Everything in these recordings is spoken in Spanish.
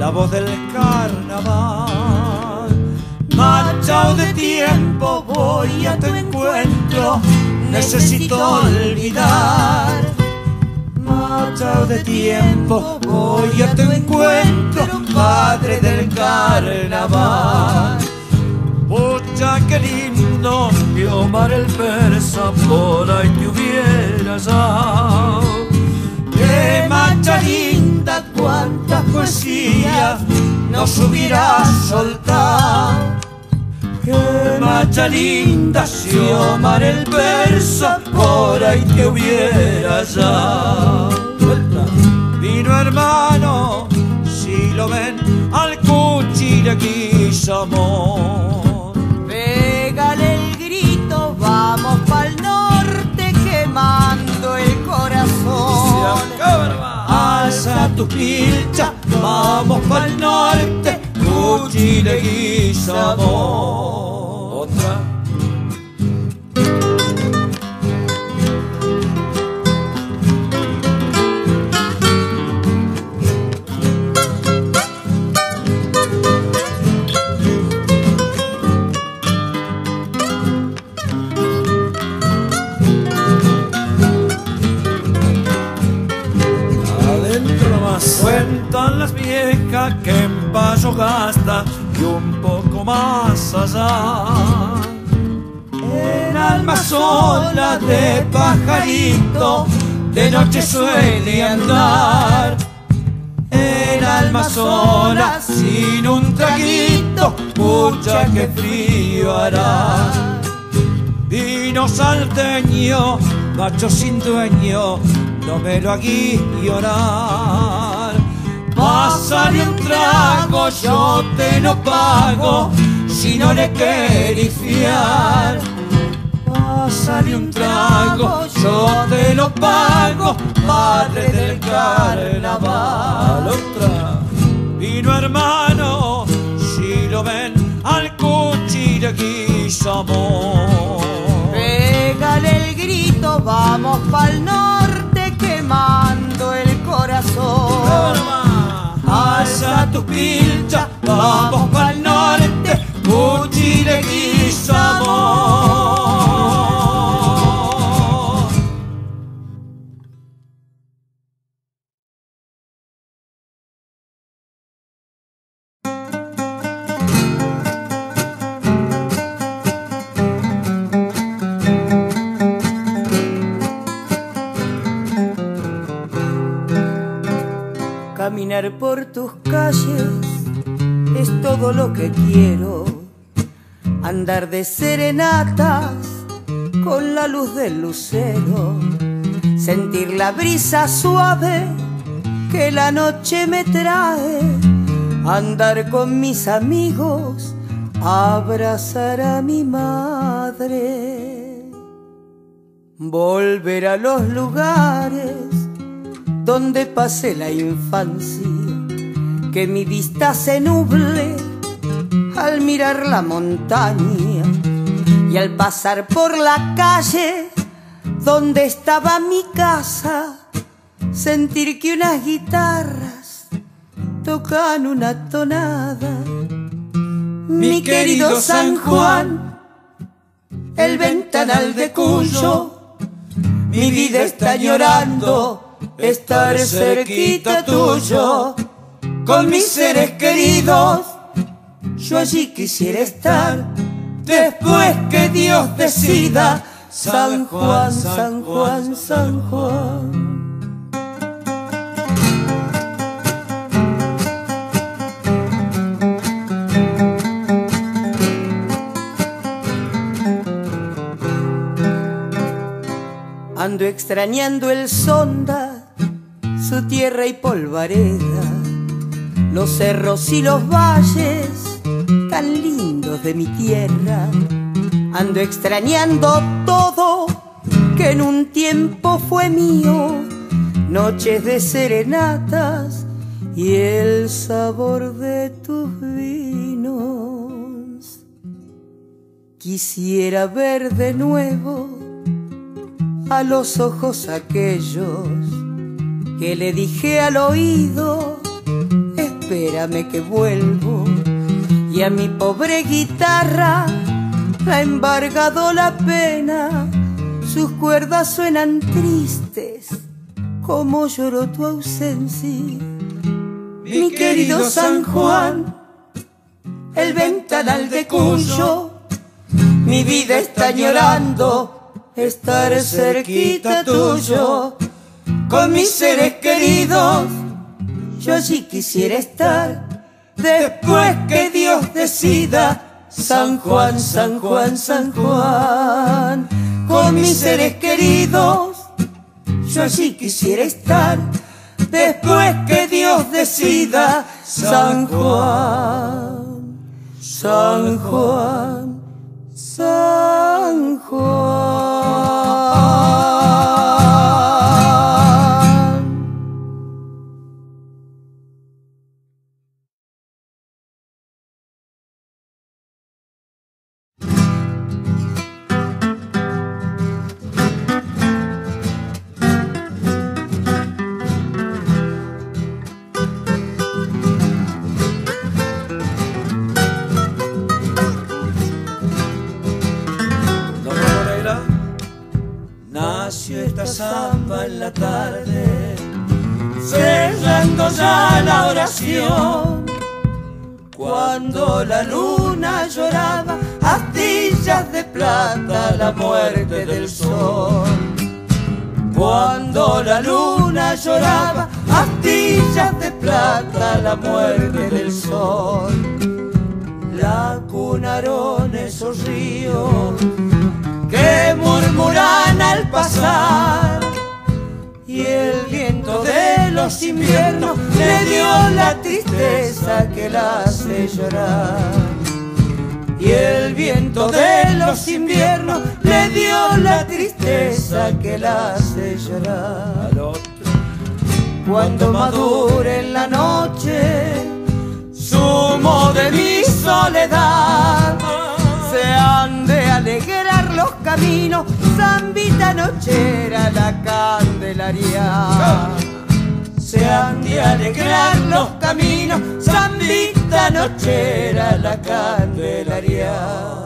la voz del carnaval. Marchao de tiempo, voy a tu encuentro, necesito olvidar. Marchao de tiempo, voy a tu encuentro, padre del carnaval. Pucha, qué lindo que Omar el persa por ahí te hubiera hallado. Qué macha linda, cuántas poesías nos hubiera soltado. Qué macha linda, si Omar el persa por ahí te hubiera hallado. Vino hermano, si lo ven, al Cuchireguizamón. Pégale el grito, vamos pa'l norte, quemando el corazón. Alza tu pilcha, vamos pa'l norte, Cuchireguizamón. Otra. Cuentan las viejas que en paso gasta y un poco más allá. En alma sola de pajarito, de noche suele andar. En alma sola, sin un traguito, pucha que frío hará. Vino salteño, macho sin dueño, no me lo hagas llorar. Pásale un trago, yo te lo pago, si no le querés fiar. Pásale un trago, yo te lo pago, padre del carnaval. Otra. Vino hermano, si lo ven, al Cuchireguizamón. Pégale el grito, vamos pa'l norte, quemando el corazón. Alza tu pilcha, vamos pa'l norte, Cuchireguizamón. Caminar por tus calles es todo lo que quiero. Andar de serenatas con la luz del lucero. Sentir la brisa suave que la noche me trae. Andar con mis amigos, abrazar a mi madre. Volver a los lugares donde pasé la infancia, que mi vista se nuble al mirar la montaña y al pasar por la calle donde estaba mi casa, sentir que unas guitarras tocan una tonada. Mi querido San Juan, el ventanal de Cuyo, mi vida está llorando estar cerquita tuyo. Con mis seres queridos, yo allí quisiera estar, después que Dios decida. San Juan, San Juan, San Juan. Ando extrañando el Sonda, su tierra y polvareda, los cerros y los valles tan lindos de mi tierra. Ando extrañando todo que en un tiempo fue mío, noches de serenatas y el sabor de tus vinos. Quisiera ver de nuevo a los ojos aquellos que le dije al oído, espérame que vuelvo. Y a mi pobre guitarra la ha embargado la pena, sus cuerdas suenan tristes como lloró tu ausencia. Mi querido San Juan, el ventanal de Cuyo, mi vida está llorando estar cerquita tuyo. Con mis seres queridos yo allí quisiera estar, después que Dios decida. San Juan, San Juan, San Juan, con mis seres queridos yo allí quisiera estar, después que Dios decida. San Juan, San Juan, San Juan. Esta samba en la tarde, cerrando ya la oración, cuando la luna lloraba astillas de plata la muerte del sol. Cuando la luna lloraba astillas de plata la muerte del sol. Lacunaron esos ríos que murmuran al pasar, y el viento de los inviernos le dio la tristeza que la hace llorar. Y el viento de los inviernos le dio la tristeza que la hace llorar. Cuando madure en la noche zumo de mi soledad, se han de alegrar los caminos, zambita nochera la Candelaria. Se han de alegrar los caminos, zambita nochera la Candelaria.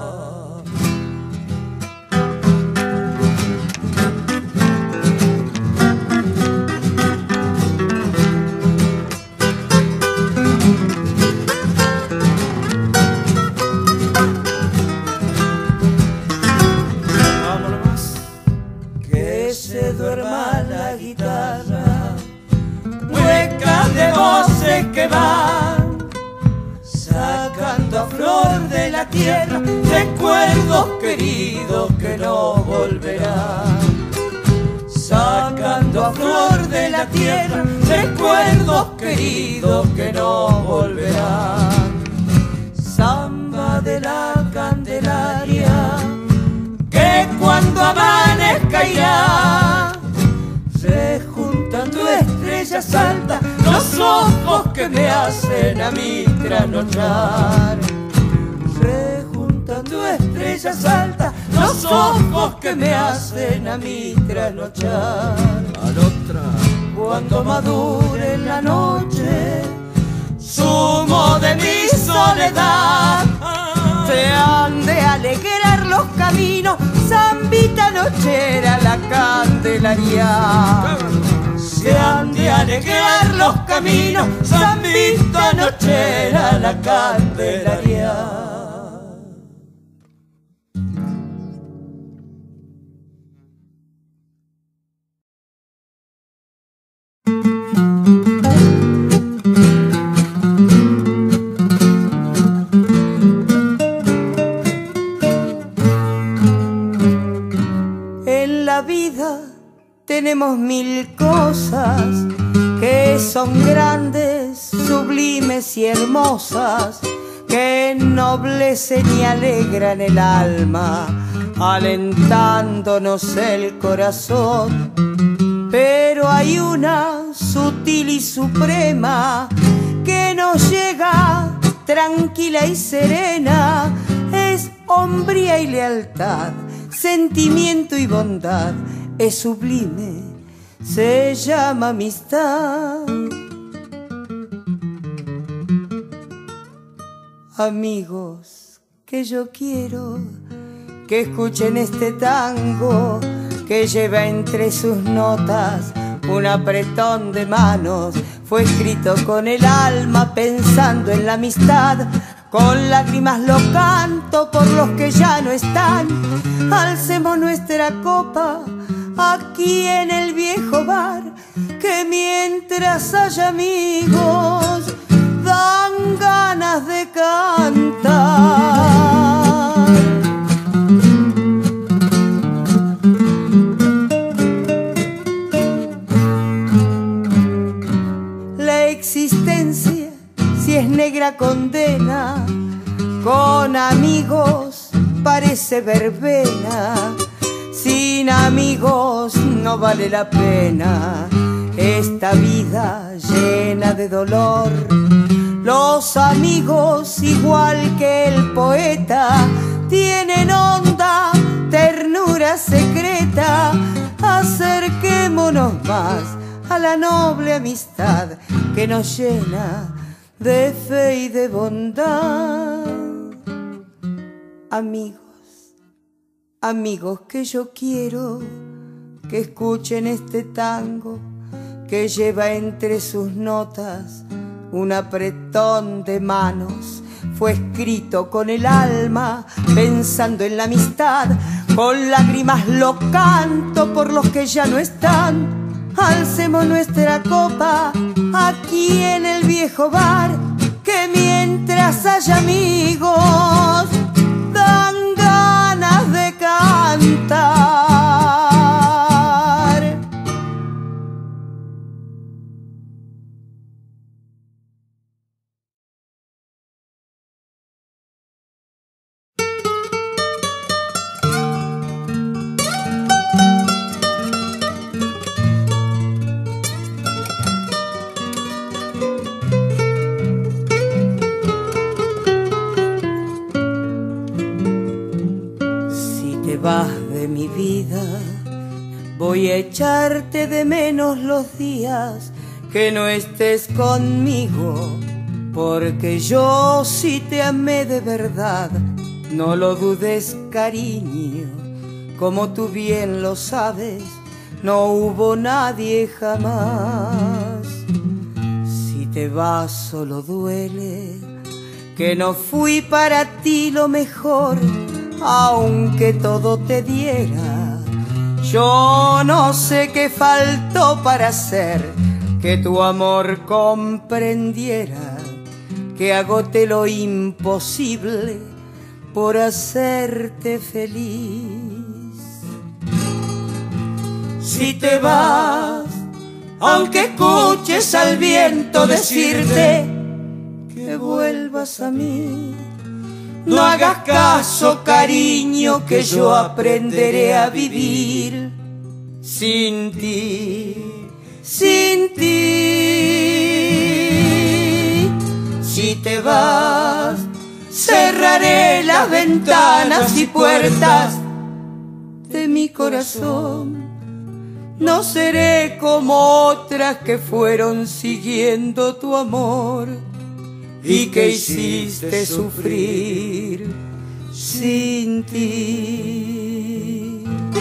Duerma la guitarra, huecas de voces que van sacando a flor de la tierra recuerdos queridos que no volverán. Sacando a flor de la tierra recuerdos queridos que no volverán. Samba de la Candelaria, que cuando amanezca irá rejuntando estrellas altas los ojos que me hacen a mí trasnochar. Rejuntando estrellas altas los ojos que me hacen a mí trasnochar. Cuando madure en la noche zumo de mi soledad, se han de alegrar los caminos, zambita nochera la Candelaria. Se han de alegrar los caminos, zambita nochera la Candelaria. Tenemos mil cosas que son grandes, sublimes y hermosas, que ennoblecen y alegran el alma, alentándonos el corazón. Pero hay una sutil y suprema que nos llega tranquila y serena, es hombría y lealtad, sentimiento y bondad, es sublime, se llama amistad. Amigos que yo quiero que escuchen este tango que lleva entre sus notas un apretón de manos. Fue escrito con el alma pensando en la amistad. Con lágrimas lo canto por los que ya no están. Alcemos nuestra copa aquí en el viejo bar, que mientras haya amigos dan ganas de cantar. La existencia, si es negra condena, con amigos parece verbena. Sin amigos no vale la pena esta vida llena de dolor. Los amigos, igual que el poeta, tienen honda ternura secreta. Acerquémonos más a la noble amistad que nos llena de fe y de bondad. Amigos, amigos que yo quiero que escuchen este tango que lleva entre sus notas un apretón de manos. Fue escrito con el alma pensando en la amistad. Con lágrimas lo canto por los que ya no están. Alcemos nuestra copa aquí en el viejo bar, que mientras haya amigos dan ganas de cantar. Vas de mi vida, voy a echarte de menos los días que no estés conmigo, porque yo sí te amé de verdad, no lo dudes, cariño, como tú bien lo sabes, no hubo nadie jamás. Si te vas solo duele, que no fui para ti lo mejor, aunque todo te diera. Yo no sé qué faltó para hacer que tu amor comprendiera, que agoté lo imposible por hacerte feliz. Si te vas, aunque escuches al viento decirte que vuelvas a mí, no hagas caso, cariño, que yo aprenderé a vivir sin ti, sin ti. Si te vas, cerraré las ventanas y puertas de mi corazón. No seré como otras que fueron siguiendo tu amor y que hiciste sufrir sin ti.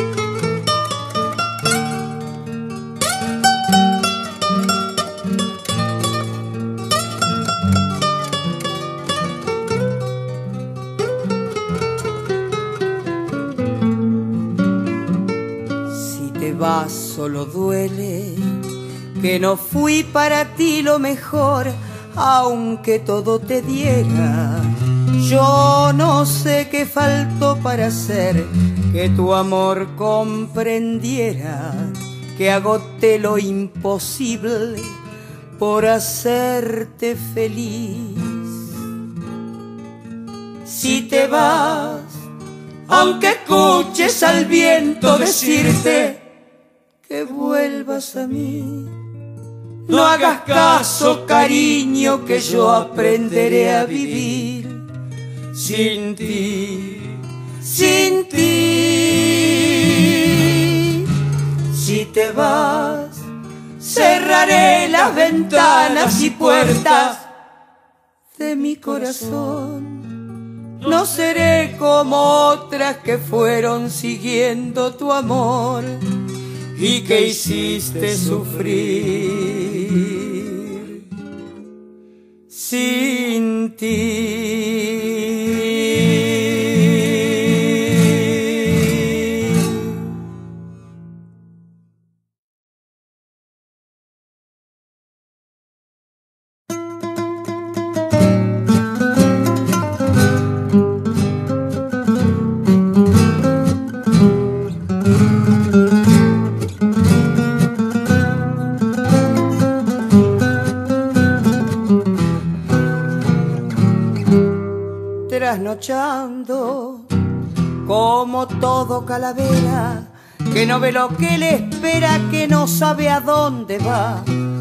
Si te vas solo duele, que no fui para ti lo mejor, aunque todo te diera. Yo no sé qué faltó para hacer que tu amor comprendiera, que agoté lo imposible por hacerte feliz. Si te vas, aunque escuches al viento decirte que vuelvas a mí, no hagas caso, cariño, que yo aprenderé a vivir sin ti, sin ti. Si te vas, cerraré las ventanas y puertas de mi corazón. No seré como otras que fueron siguiendo tu amor y que hiciste sufrir sin ti. Trasnochando como todo calavera, que no ve lo que le espera, que no sabe a dónde va.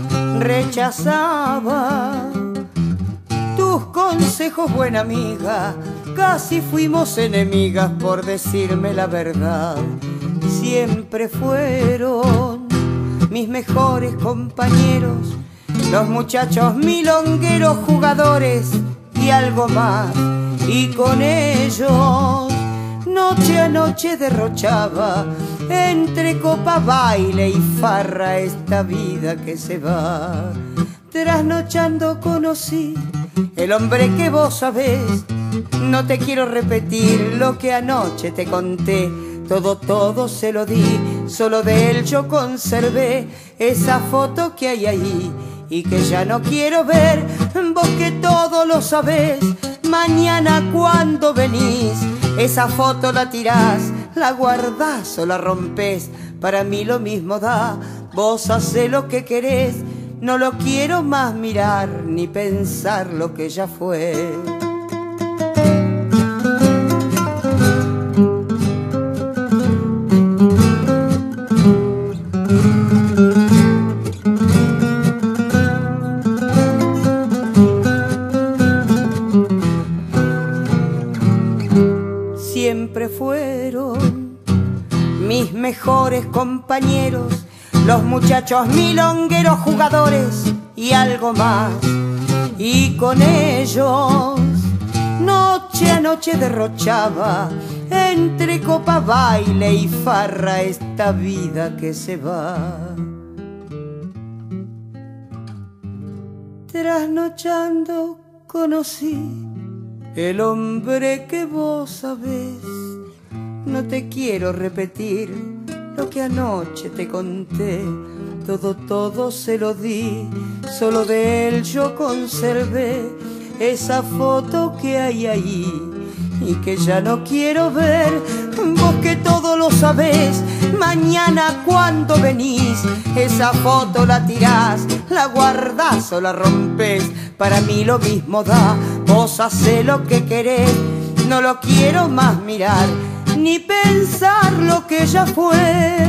Rechazaba tus consejos, buena amiga, casi fuimos enemigas por decirme la verdad. Siempre fueron mis mejores compañeros, los muchachos milongueros, jugadores y algo más. Y con ellos noche a noche derrochaba, entre copa, baile y farra, esta vida que se va. Trasnochando conocí el hombre que vos sabés, no te quiero repetir lo que anoche te conté. Todo se lo di, solo de él yo conservé esa foto que hay ahí y que ya no quiero ver. Vos que todo lo sabés, mañana cuando venís, esa foto la tirás, la guardás o la rompés, para mí lo mismo da. Vos hacé lo que querés, no lo quiero más mirar ni pensar lo que ya fue. Siempre fueron mis mejores compañeros, los muchachos milongueros, jugadores y algo más. Y con ellos noche a noche derrochaba, entre copa, baile y farra, esta vida que se va. Trasnochando conocí el hombre que vos sabés, no te quiero repetir lo que anoche te conté. Todo se lo di, solo de él yo conservé esa foto que hay ahí y que ya no quiero ver. Vos que todo lo sabés, mañana cuando venís, esa foto la tirás, la guardás o la rompés, para mí lo mismo da. Vos hacé lo que querés, no lo quiero más mirar ni pensar lo que ya fue.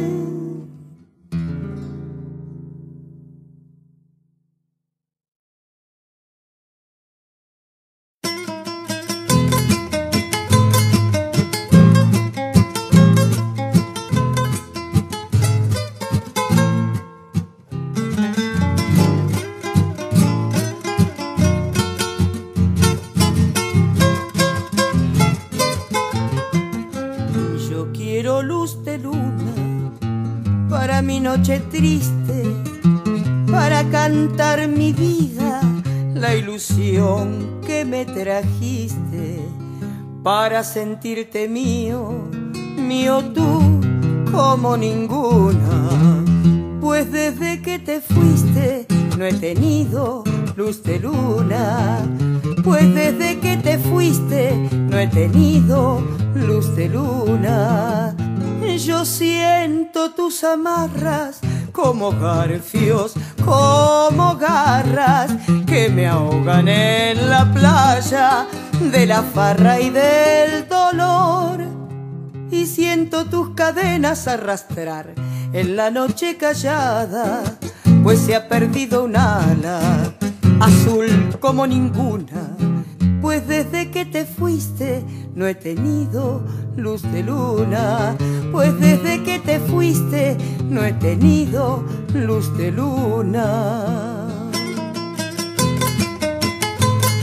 Luz de luna para mi noche triste, para cantar mi vida, la ilusión que me trajiste, para sentirte mío, mío tú como ninguna. Pues desde que te fuiste no he tenido luz de luna, pues desde que te fuiste no he tenido luz de luna. Yo siento tus amarras como garfios, como garras que me ahogan en la playa de la farra y del dolor. Y siento tus cadenas arrastrar en la noche callada, pues se ha perdido un ala azul como ninguna. Pues desde que te fuiste no he tenido luz de luna, pues desde que te fuiste no he tenido luz de luna.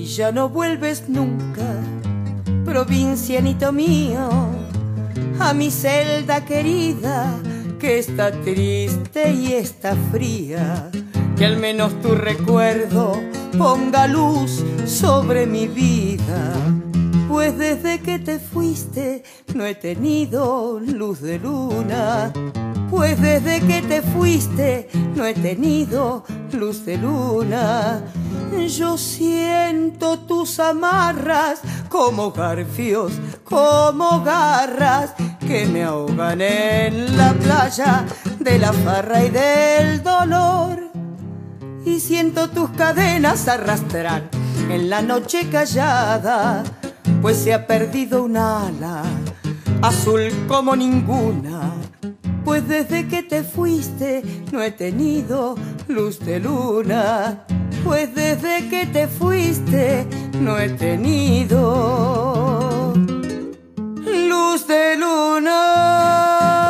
ya no vuelves nunca, provincianito mío, a mi celda querida, que está triste y está fría. Que al menos tu recuerdo ponga luz sobre mi vida, pues desde que te fuiste no he tenido luz de luna. Pues desde que te fuiste no he tenido luz de luna. Yo siento tus amarras como garfios, como garras que me ahogan en la playa de la farra y del dolor. Y siento tus cadenas arrastrar en la noche callada, pues se ha perdido un ala azul como ninguna. Pues desde que te fuiste no he tenido luz de luna. Pues desde que te fuiste no he tenido luz de luna.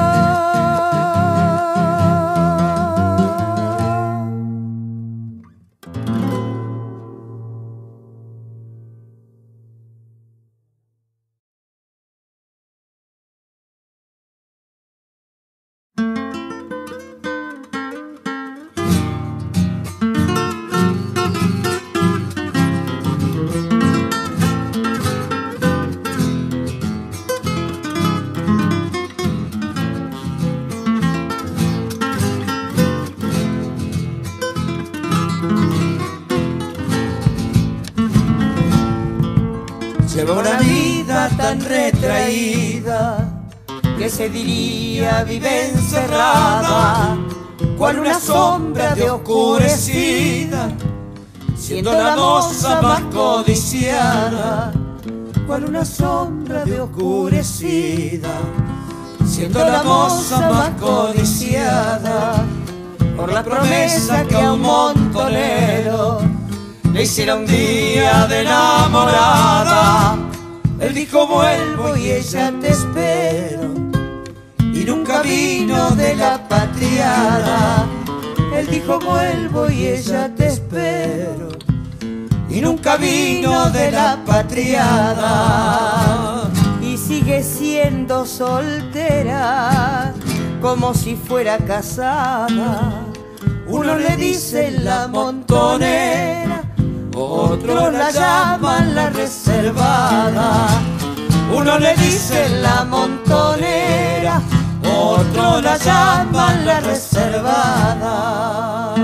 Lleva una vida tan retraída que se diría vive encerrada, cual una sombra de oscurecida, siendo la moza más codiciada. Cual una sombra de oscurecida, siendo la moza más codiciada, por la promesa que a un montonero le hiciera un día de enamorada. Él dijo vuelvo y ella te espero, y nunca vino de la patriada. Él dijo vuelvo y ella te espero, y nunca vino de la patriada. Y sigue siendo soltera como si fuera casada. Uno le dice la montonera, otros la llaman la reservada. Uno le dice la montonera, otros la llaman la reservada.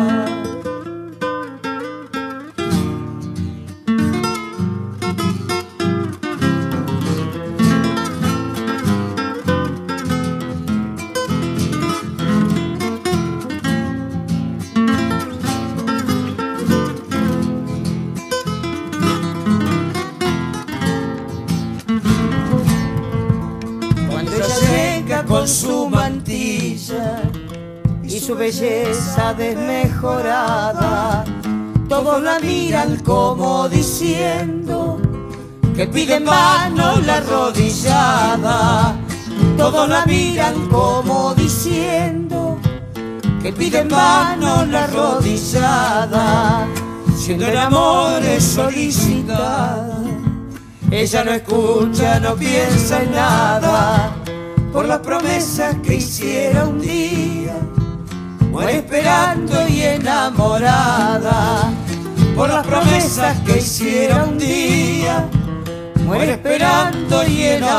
Con su mantilla y su belleza desmejorada, todos la miran como diciendo que pide en vano la arrodillada. Todos la miran como diciendo que pide en vano la arrodillada. Siendo el amor es solicitada, ella no escucha, no piensa en nada, por las promesas que hiciera un día, muere esperando y enamorada. Por las promesas que hiciera un día, muere esperando y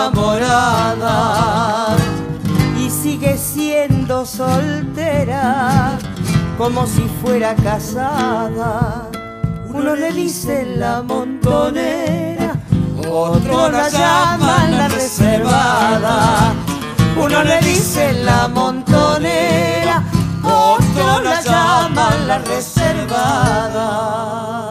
enamorada. Y sigue siendo soltera como si fuera casada. Uno le dice la montonera, otro la llaman la reservada. Uno le dice la montonera, otro la llaman la reservada.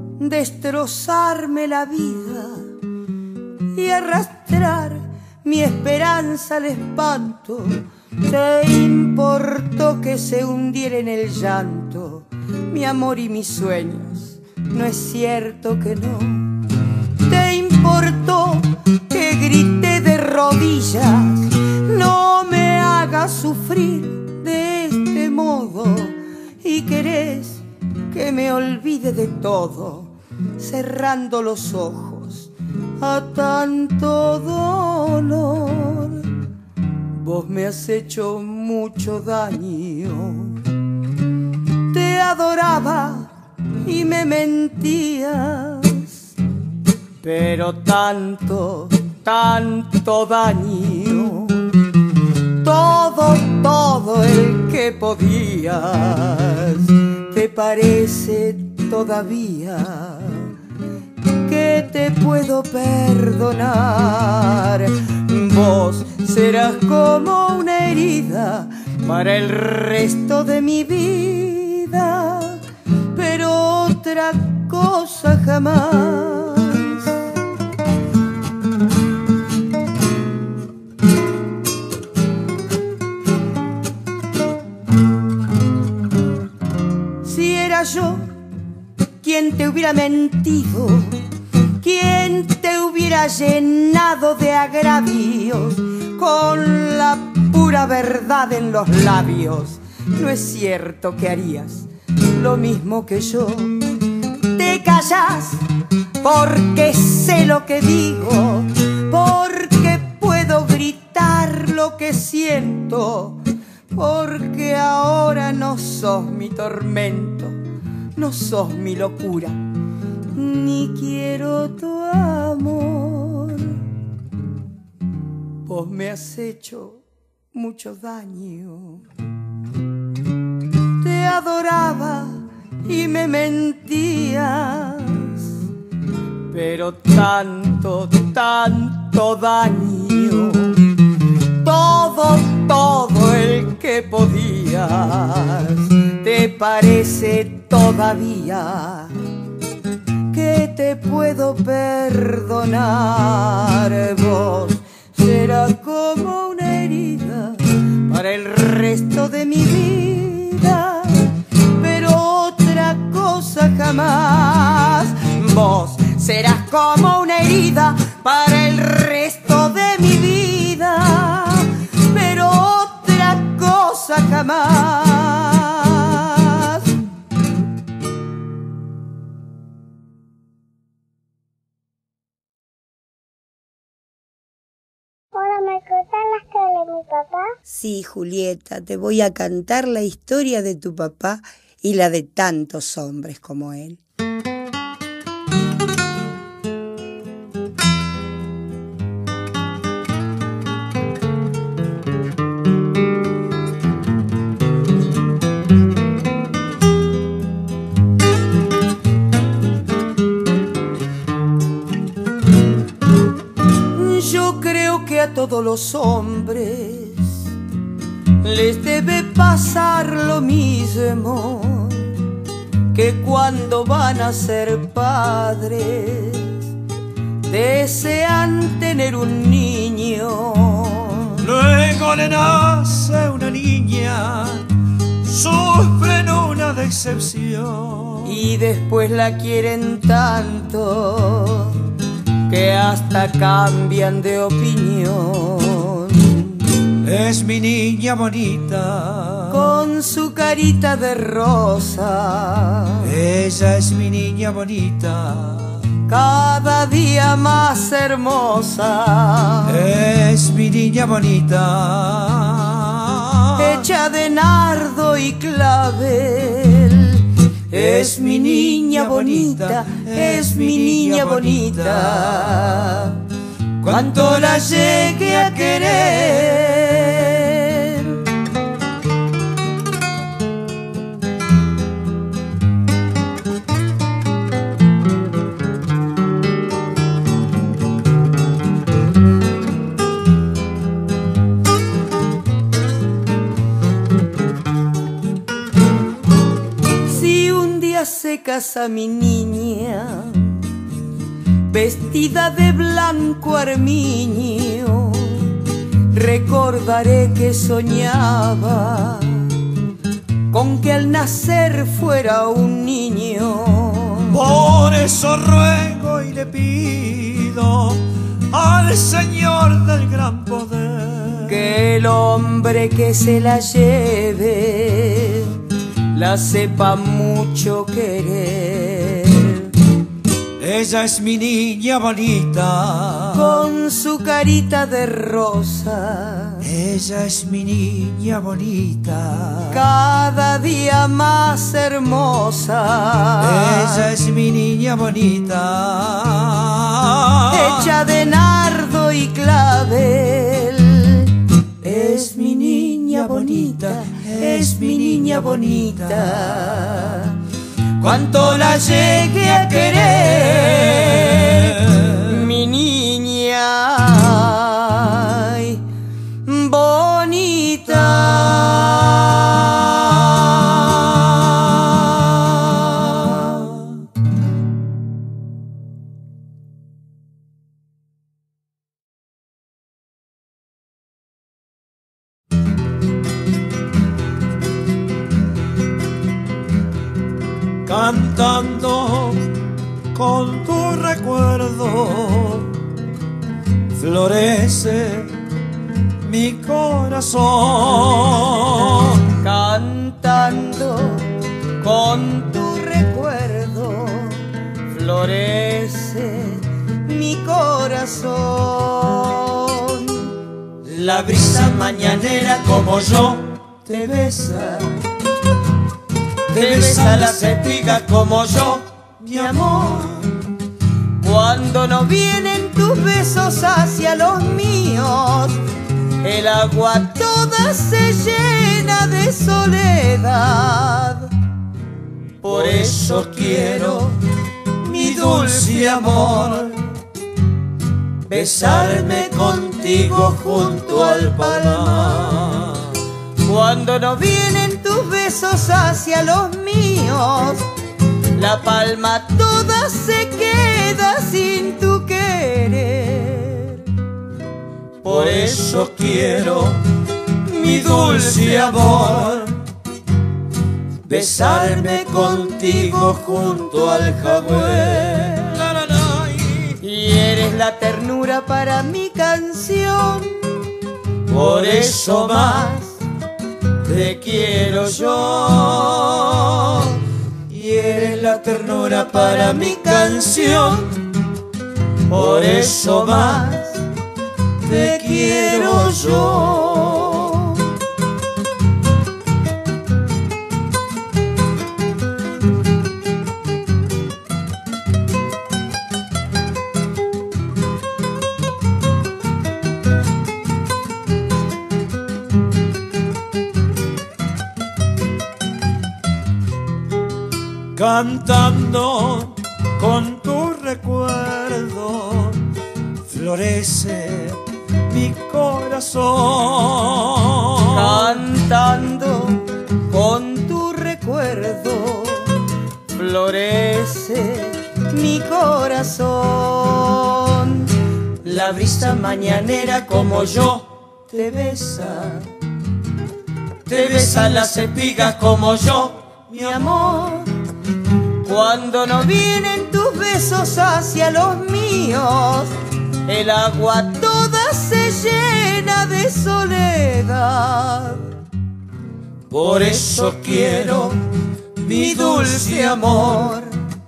destrozarme la vida y arrastrar mi esperanza al espanto. Te importó que se hundiera en el llanto mi amor y mis sueños, no es cierto que no. Te importó que grité de rodillas, no me hagas sufrir de este modo. Y querés que me olvide de todo, cerrando los ojos a tanto dolor. Vos me has hecho mucho daño. Te adoraba y me mentías, pero tanto, tanto daño. Todo el que podías. ¿Te parece todavía que te puedo perdonar? Vos serás como una herida para el resto de mi vida, pero otra cosa jamás. Si era yo quien te hubiera mentido, quien te hubiera llenado de agravios con la pura verdad en los labios, no es cierto que harías lo mismo que yo. Te callas porque sé lo que digo, porque puedo gritar lo que siento, porque ahora no sos mi tormento, no sos mi locura, ni quiero tu amor. Vos me has hecho mucho daño. Te adoraba y me mentías, pero tanto, tanto daño. Todo el que podías. ¿Te parece todavía que te puedo perdonar? Vos serás como una herida para el resto de mi vida, pero otra cosa jamás. Vos serás como una herida para el resto de mi vida, pero otra cosa jamás. Hola, ¿me cuentas la historia de mi papá? Sí, Julieta, te voy a cantar la historia de tu papá y la de tantos hombres como él. A todos los hombres les debe pasar lo mismo, que cuando van a ser padres desean tener un niño. Luego le nace una niña, sufren una decepción y después la quieren tanto que hasta cambian de opinión. Es mi niña bonita, con su carita de rosa. Ella es mi niña bonita, cada día más hermosa. Es mi niña bonita, hecha de nardo y clavel. Es mi niña bonita, es mi niña bonita, cuánto la llegué a querer. Se casa mi niña, vestida de blanco armiño, recordaré que soñaba con que al nacer fuera un niño. Por eso ruego y le pido al Señor del gran poder que el hombre que se la lleve la sepa mucho querer. Ella es mi niña bonita, con su carita de rosa. Ella es mi niña bonita, cada día más hermosa. Ella es mi niña bonita, hecha de nardo y clavel. Es mi niña bonita, es mi niña bonita. Cuánto la llegué a querer, mi niña ay, bonita. Cantando con tu recuerdo florece mi corazón. Cantando con tu recuerdo florece mi corazón. La brisa mañanera como yo te besa, te besa la espiga como yo, mi amor. Cuando no vienen tus besos hacia los míos, el agua toda se llena de soledad. Por eso quiero, mi dulce amor, besarme contigo junto al palmar. Cuando no vienen tus besos hacia los míos, la palma toda se queda sin tu querer. Por eso quiero, mi dulce amor, besarme contigo junto al jagüey. Y eres la ternura para mi canción. Por eso más te quiero yo, y eres la ternura para mi canción. Por eso más te quiero yo. Cantando con tu recuerdo florece mi corazón. Cantando con tu recuerdo florece mi corazón. La brisa mañanera como yo te besa las espigas como yo, mi amor. Cuando no vienen tus besos hacia los míos, el agua toda se llena de soledad. Por eso quiero, mi dulce amor,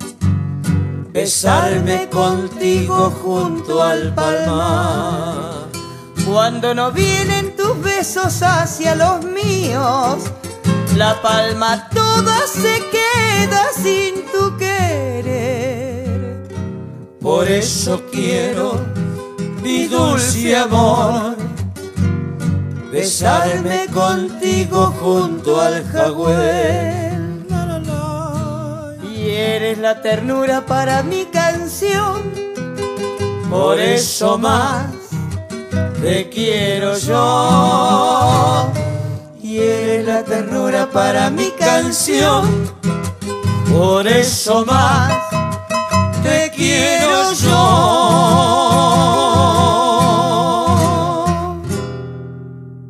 besarme contigo junto al palmar. Cuando no vienen tus besos hacia los míos, la palma toda se queda sin tu querer. Por eso quiero, mi dulce amor, besarme contigo junto al jagüey. Y eres la ternura para mi canción. Por eso más te quiero yo, y eres la ternura para mi canción. Por eso más te quiero yo.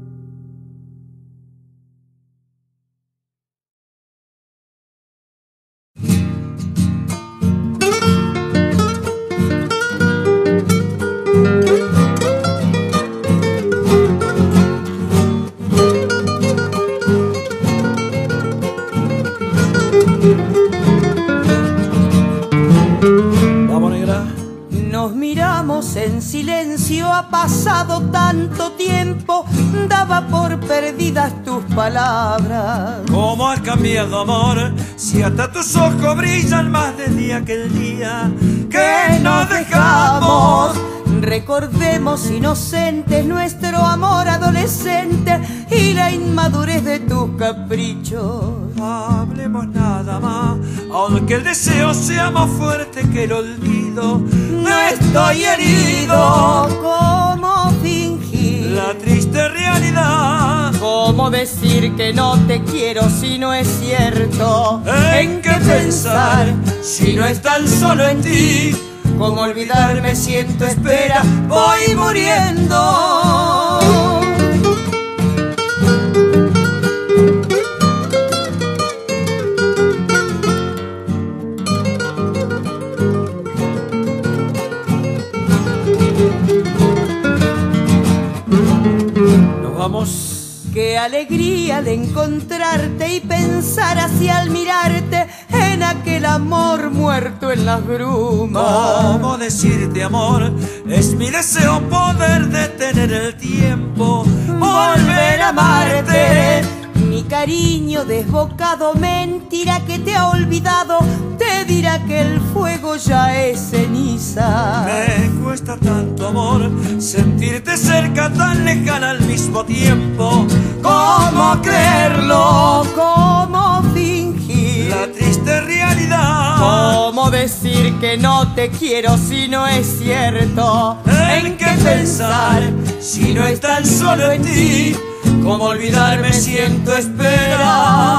pasado tanto tiempo, daba por perdidas tus palabras. ¿Cómo has cambiado, amor? Si hasta tus ojos brillan más de día que el día que nos dejamos. Recordemos inocentes nuestro amor adolescente y la inmadurez de tus caprichos. Hablemos nada más, aunque el deseo sea más fuerte que el olvido. No estoy herido. ¿Cómo fingir La triste realidad? ¿Cómo decir que no te quiero si no es cierto? ¿En qué pensar si no es tan solo en ti? ¿Cómo olvidarme si en tu espera voy muriendo? Nos vamos. Qué alegría de encontrarte y pensar así al mirarte en aquel amor muerto en las brumas. ¿Cómo decirte, amor? Es mi deseo poder detener el tiempo, volver a amarte. Mi cariño desbocado, mentira que te ha olvidado, te dirá que el fuego ya es ceniza. Me cuesta tanto, amor, sentirte cerca, tan lejana al mismo tiempo. ¿Cómo creerlo? ¿Cómo fingir La triste realidad? ¿Cómo decir que no te quiero si no es cierto? ¿En qué pensar si no es tan solo en ti? ¿Cómo olvidarme si en tu espera